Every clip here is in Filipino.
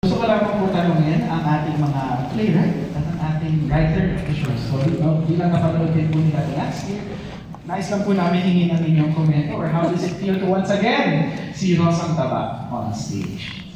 Gusto ko lang po tanongin ang ating mga playwright at ang ating writer of the show. So, bilang napanood din po nila last year, nais lang po namin hingin ang inyong komento or how does it feel to once again see Rosang Taba on stage?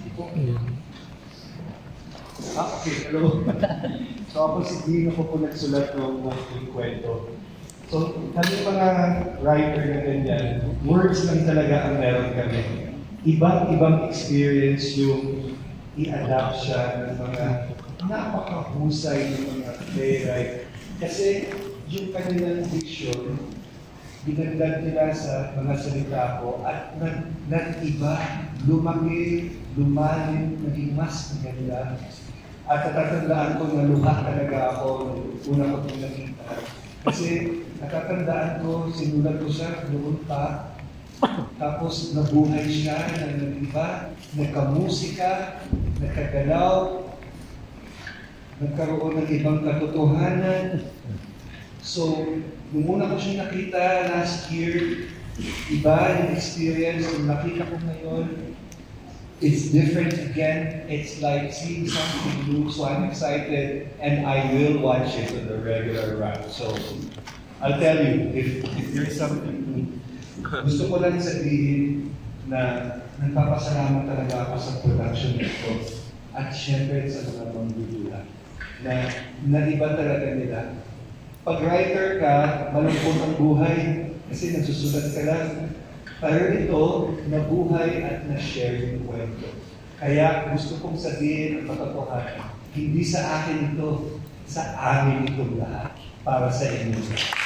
Okay, hello. So ako si Dino po nagsulat ng kwento. So kami mga writer na ganyan, words lang talaga ang meron kami. Ibang experience yung i-adapt siya ng mga napakahusay ng mga playwright. Kasi yung kanilang diction, dinagdag nila sa mga salita ko at nag-iba, lumaki, lumalim, naging mas maganda. At natatandaan ko na luha talaga ako nung una ko itong nakita. Kasi natatandaan ko, sinulat ko siya noon pa. Tapos nabuhay siya, nag-iba, nagkamusika, nagkagalaw, nagkaroon ng ibang katotohanan. So, nung una ko siya nakita last year, iba yung experience, yung nakita ko ngayon, it's different again. It's like seeing something new, so I'm excited and I will watch it on the regular run. So I'll tell you, if there's something new, gusto ko lang sabihin na nagpapasalamat talaga ako sa production nito at syempre sa mga manggugula na naiba talaga nila. Pag writer ka, malungkot ang buhay kasi nagsusulat ka lang. Pero ito, nabuhay at na-share yung kwento. Kaya gusto kong sabihin ang katotohanan, hindi sa akin ito, sa amin itong lahat, para sa inyo.